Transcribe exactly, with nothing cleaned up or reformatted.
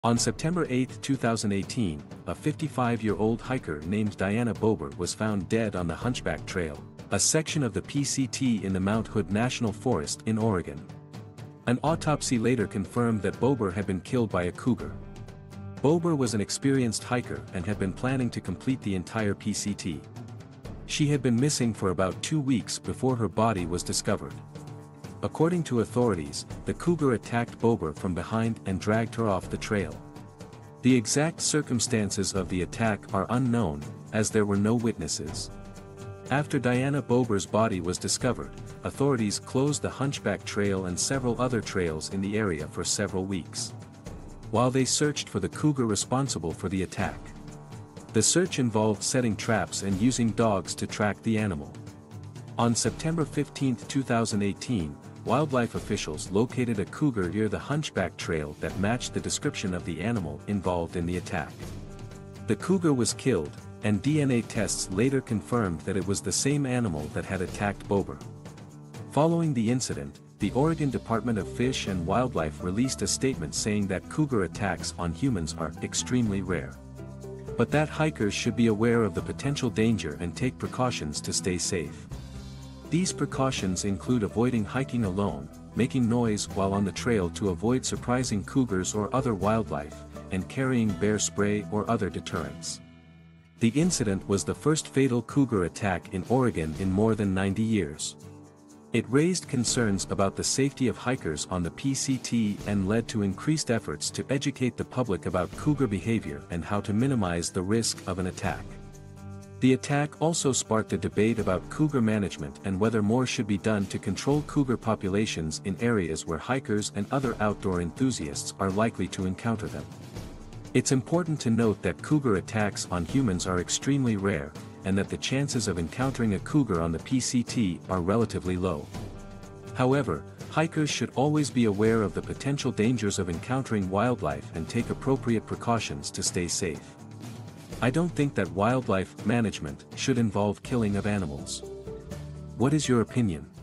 On September eighth two thousand eighteen, a fifty-five-year-old hiker named Diana Bober was found dead on the Hunchback Trail, a section of the P C T in the Mount Hood National Forest in Oregon. An autopsy later confirmed that Bober had been killed by a cougar. Bober was an experienced hiker and had been planning to complete the entire P C T. She had been missing for about two weeks before her body was discovered. According to authorities, the cougar attacked Bober from behind and dragged her off the trail. The exact circumstances of the attack are unknown, as there were no witnesses. After Diana Bober's body was discovered, authorities closed the Hunchback Trail and several other trails in the area for several weeks, while they searched for the cougar responsible for the attack. The search involved setting traps and using dogs to track the animal. On September fifteenth two thousand eighteen, wildlife officials located a cougar near the Hunchback Trail that matched the description of the animal involved in the attack. The cougar was killed, and D N A tests later confirmed that it was the same animal that had attacked Bober. Following the incident, the Oregon Department of Fish and Wildlife released a statement saying that cougar attacks on humans are extremely rare, but that hikers should be aware of the potential danger and take precautions to stay safe. These precautions include avoiding hiking alone, making noise while on the trail to avoid surprising cougars or other wildlife, and carrying bear spray or other deterrents. The incident was the first fatal cougar attack in Oregon in more than ninety years. It raised concerns about the safety of hikers on the P C T and led to increased efforts to educate the public about cougar behavior and how to minimize the risk of an attack. The attack also sparked a debate about cougar management and whether more should be done to control cougar populations in areas where hikers and other outdoor enthusiasts are likely to encounter them. It's important to note that cougar attacks on humans are extremely rare, and that the chances of encountering a cougar on the P C T are relatively low. However, hikers should always be aware of the potential dangers of encountering wildlife and take appropriate precautions to stay safe. I don't think that wildlife management should involve killing of animals. What is your opinion?